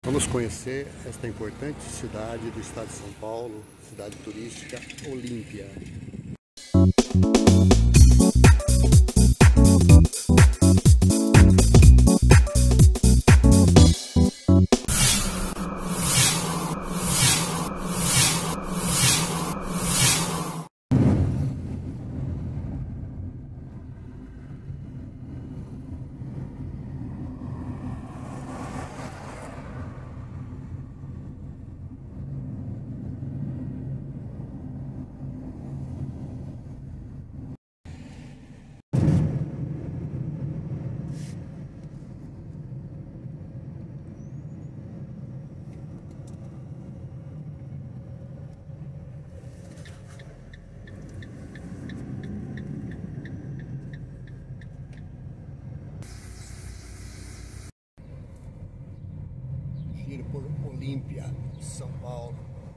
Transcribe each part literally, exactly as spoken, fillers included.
Vamos conhecer esta importante cidade do estado de São Paulo, cidade turística Olímpia. Giro por Olímpia, São Paulo.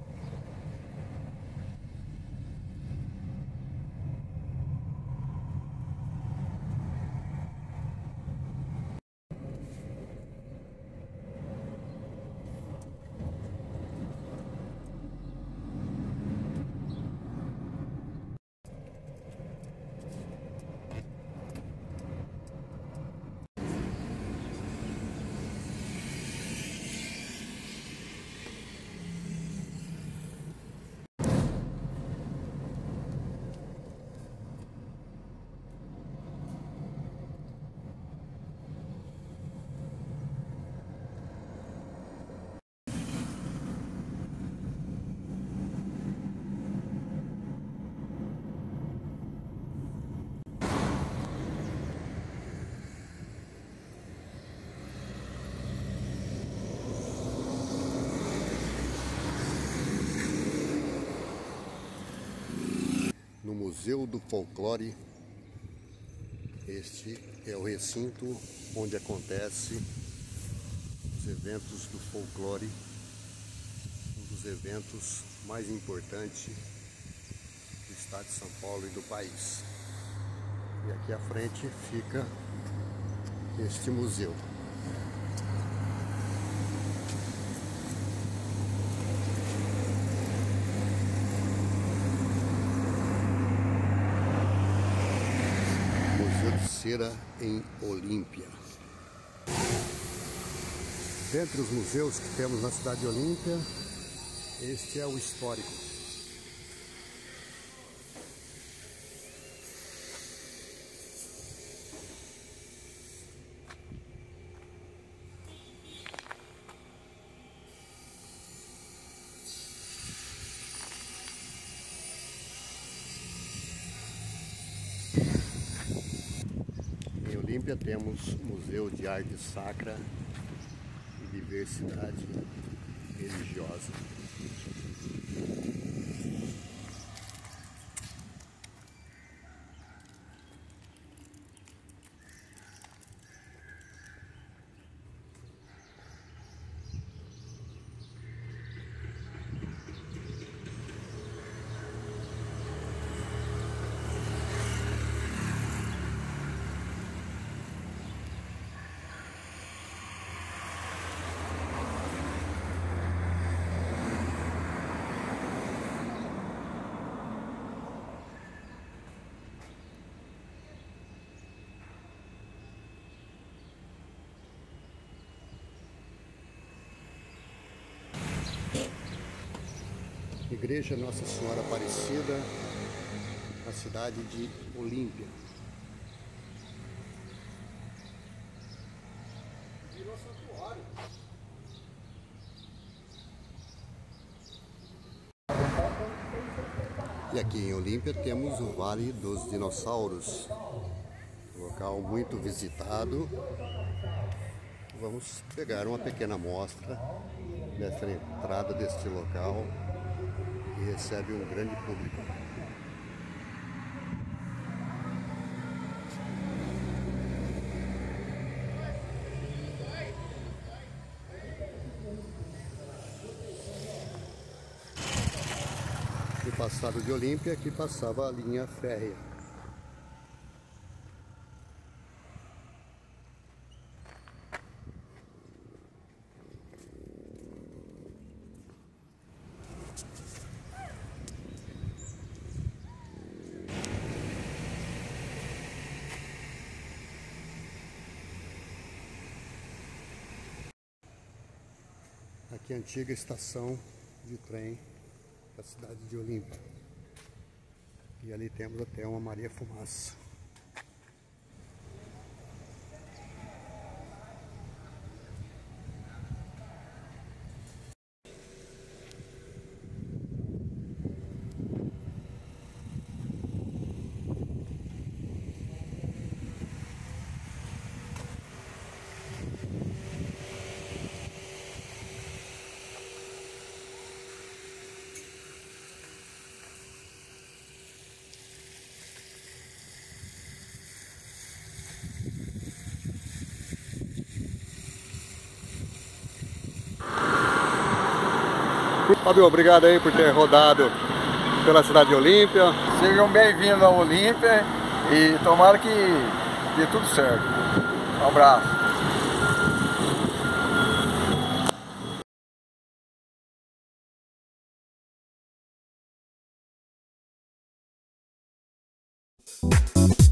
No Museu do Folclore, este é o recinto onde acontece os eventos do folclore, um dos eventos mais importantes do estado de São Paulo e do país. E aqui à frente fica este museu. Cera em Olímpia. Dentre os museus que temos na cidade de Olímpia, este é o histórico. Em Olímpia temos Museu de Arte Sacra e Diversidade Religiosa. Igreja Nossa Senhora Aparecida, na cidade de Olímpia. E aqui em Olímpia temos o Vale dos Dinossauros, local muito visitado. Vamos pegar uma pequena amostra dessa entrada deste local, e recebe um grande público. No passado de Olímpia, aqui passava a linha férrea. Aqui é a antiga estação de trem da cidade de Olímpia. E ali temos até uma Maria Fumaça. Fábio, obrigado aí por ter rodado pela cidade de Olímpia. Sejam bem-vindos a Olímpia e tomara que dê tudo certo. Um abraço.